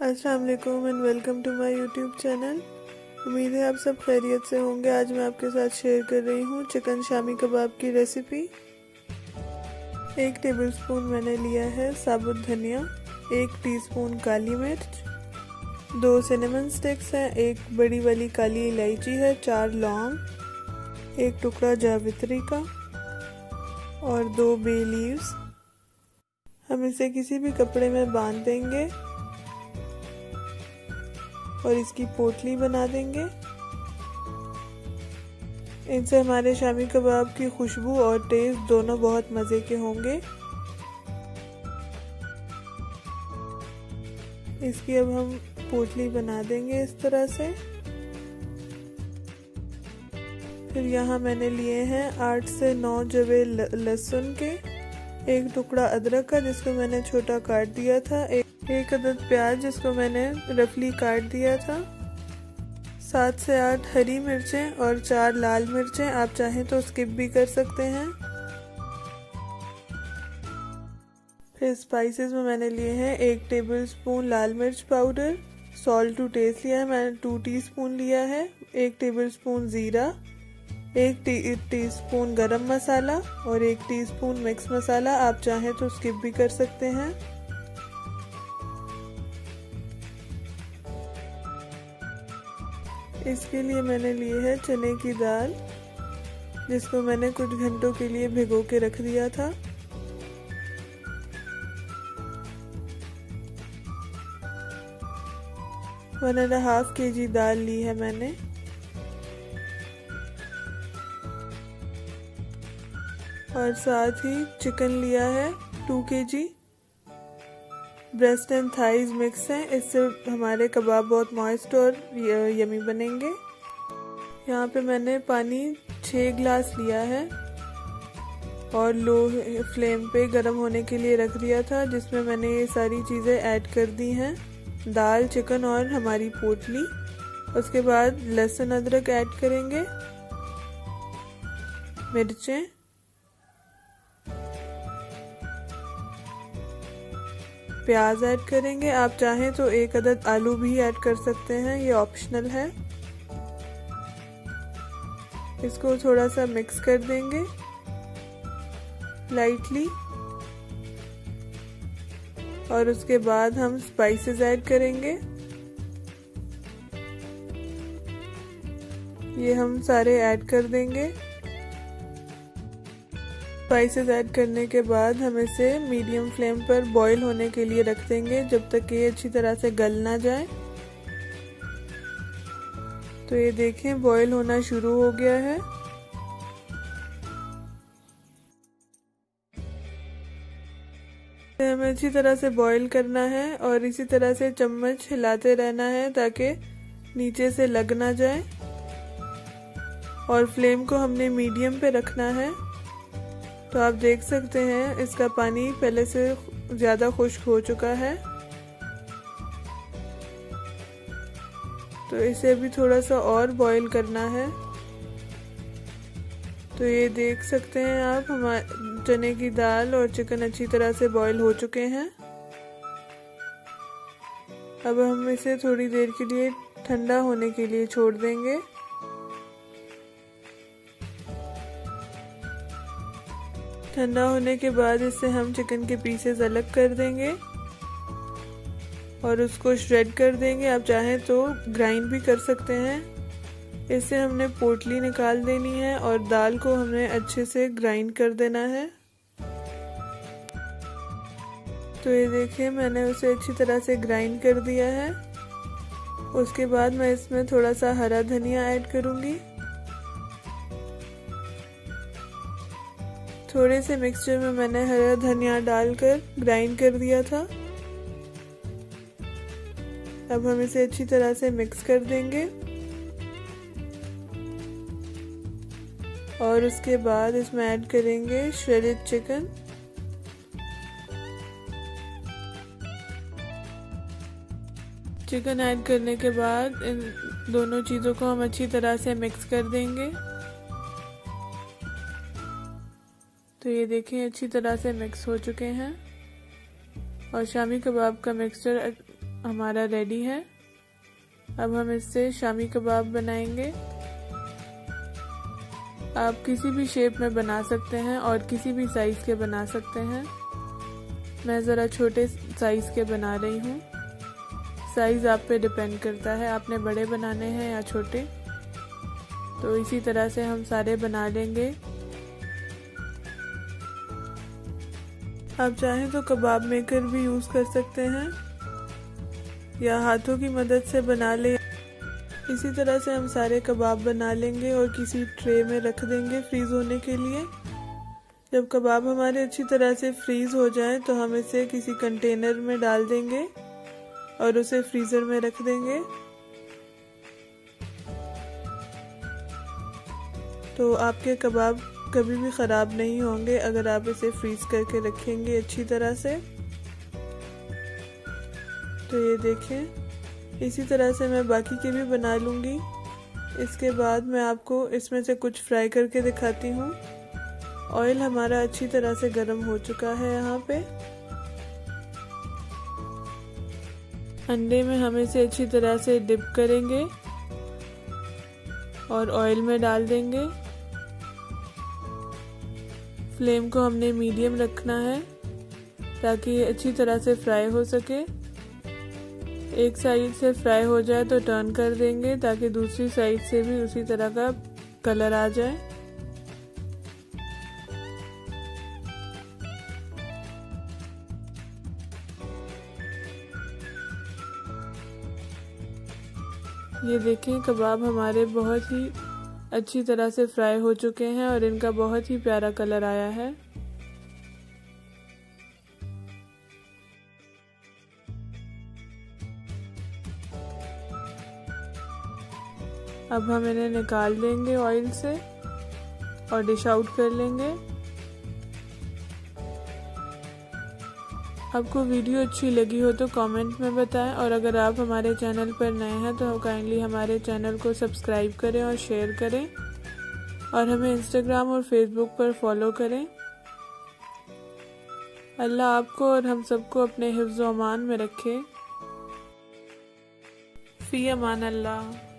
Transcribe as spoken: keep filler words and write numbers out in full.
अस्सलाम वालेकुम and welcome to my YouTube channel. उम्मीद है आप सब खैरियत से होंगे। आज मैं आपके साथ शेयर कर रही हूँ चिकन शामी कबाब की रेसिपी। एक टेबलस्पून मैंने लिया है साबुत धनिया, एक टीस्पून काली मिर्च, दो सिनेमन स्टिक्स हैं, एक बड़ी वाली काली इलायची है, चार लौंग, एक टुकड़ा जावित्री का और दो बे लीव्स। हम इसे किसी भी कपड़े में बांध देंगे और इसकी पोटली बना देंगे। इनसे हमारे शामी कबाब की खुशबू और टेस्ट दोनों बहुत मज़े के होंगे। इसकी अब हम पोटली बना देंगे इस तरह से। फिर यहाँ मैंने लिए हैं आठ से नौ जवे लहसुन के, एक टुकड़ा अदरक का जिसको मैंने छोटा काट दिया था, एक एक अदद प्याज जिसको मैंने रफली काट दिया था, सात से आठ हरी मिर्चें और चार लाल मिर्चें। आप चाहें तो स्किप भी कर सकते हैं। फिर स्पाइसेस में मैंने लिए हैं एक टेबलस्पून लाल मिर्च पाउडर, सॉल्ट टू टेस्ट लिया है मैंने टू टीस्पून लिया है, एक टेबलस्पून ज़ीरा, एक टी टीस्पून गरम मसाला और एक टीस्पून मिक्स मसाला। आप चाहें तो स्किप भी कर सकते हैं। इसके लिए मैंने ली है चने की दाल, जिसको मैंने कुछ घंटों के लिए भिगो के रख दिया था। वन एंड हाफ के जी दाल ली है मैंने। और साथ ही चिकन लिया है two K G. Breast and thighs mix हैं, इससे हमारे कबाब बहुत मॉइस्ट और यमी बनेंगे। यहाँ पे मैंने पानी छः गिलास लिया है और लो फ्लेम पे गरम होने के लिए रख दिया था, जिसमें मैंने ये सारी चीज़ें ऐड कर दी हैं, दाल, चिकन और हमारी पोटली। उसके बाद लहसुन अदरक ऐड करेंगे, मिर्चें, प्याज ऐड करेंगे। आप चाहें तो एक अदद आलू भी ऐड कर सकते हैं, ये ऑप्शनल है। इसको थोड़ा सा मिक्स कर देंगे लाइटली और उसके बाद हम स्पाइसेस ऐड करेंगे। ये हम सारे ऐड कर देंगे। स्पाइसेस ऐड करने के बाद हम इसे मीडियम फ्लेम पर बॉईल होने के लिए रख देंगे जब तक ये अच्छी तरह से गल ना जाए। तो ये देखें बॉईल होना शुरू हो गया है। हमें अच्छी तरह से बॉईल करना है और इसी तरह से चम्मच हिलाते रहना है ताकि नीचे से लग ना जाए। और फ्लेम को हमने मीडियम पे रखना है। तो आप देख सकते हैं इसका पानी पहले से ज़्यादा खुश्क हो चुका है। तो इसे भी थोड़ा सा और बॉईल करना है। तो ये देख सकते हैं आप हमारे चने की दाल और चिकन अच्छी तरह से बॉईल हो चुके हैं। अब हम इसे थोड़ी देर के लिए ठंडा होने के लिए छोड़ देंगे। ठंडा होने के बाद इससे हम चिकन के पीसेस अलग कर देंगे और उसको श्रेड कर देंगे। आप चाहें तो ग्राइंड भी कर सकते हैं। इससे हमने पोटली निकाल देनी है और दाल को हमने अच्छे से ग्राइंड कर देना है। तो ये देखिए मैंने उसे अच्छी तरह से ग्राइंड कर दिया है। उसके बाद मैं इसमें थोड़ा सा हरा धनिया ऐड करूँगी। थोड़े से मिक्सचर में मैंने हरा धनिया डालकर ग्राइंड कर दिया था। अब हम इसे अच्छी तरह से मिक्स कर देंगे और उसके बाद इसमें ऐड करेंगे श्रेडेड चिकन। चिकन ऐड करने के बाद इन दोनों चीज़ों को हम अच्छी तरह से मिक्स कर देंगे। तो ये देखें अच्छी तरह से मिक्स हो चुके हैं और शामी कबाब का मिक्सचर हमारा रेडी है। अब हम इससे शामी कबाब बनाएंगे। आप किसी भी शेप में बना सकते हैं और किसी भी साइज के बना सकते हैं। मैं ज़रा छोटे साइज के बना रही हूँ। साइज आप पे डिपेंड करता है, आपने बड़े बनाने हैं या छोटे। तो इसी तरह से हम सारे बना लेंगे। आप चाहें तो कबाब मेकर भी यूज़ कर सकते हैं या हाथों की मदद से बना लें। इसी तरह से हम सारे कबाब बना लेंगे और किसी ट्रे में रख देंगे फ्रीज होने के लिए। जब कबाब हमारे अच्छी तरह से फ्रीज हो जाएं तो हम इसे किसी कंटेनर में डाल देंगे और उसे फ्रीज़र में रख देंगे। तो आपके कबाब कभी भी ख़राब नहीं होंगे अगर आप इसे फ्रीज करके रखेंगे अच्छी तरह से। तो ये देखें, इसी तरह से मैं बाकी के भी बना लूँगी। इसके बाद मैं आपको इसमें से कुछ फ्राई करके दिखाती हूँ। ऑयल हमारा अच्छी तरह से गर्म हो चुका है। यहाँ पे अंडे में हम इसे अच्छी तरह से डिप करेंगे और ऑयल में डाल देंगे। फ्लेम को हमने मीडियम रखना है ताकि ये अच्छी तरह से फ्राई हो सके। एक साइड से फ्राई हो जाए तो टर्न कर देंगे ताकि दूसरी साइड से भी उसी तरह का कलर आ जाए। ये देखें, कबाब हमारे बहुत ही अच्छी तरह से फ्राई हो चुके हैं और इनका बहुत ही प्यारा कलर आया है। अब हम इन्हें निकाल देंगे ऑयल से और डिश आउट कर लेंगे। आपको वीडियो अच्छी लगी हो तो कमेंट में बताएं और अगर आप हमारे चैनल पर नए हैं तो काइंडली हमारे चैनल को सब्सक्राइब करें और शेयर करें और हमें इंस्टाग्राम और फेसबुक पर फॉलो करें। अल्लाह आपको और हम सबको अपने हिफ्ज़-ओ-अमान में रखे। फ़ी अमान अल्लाह।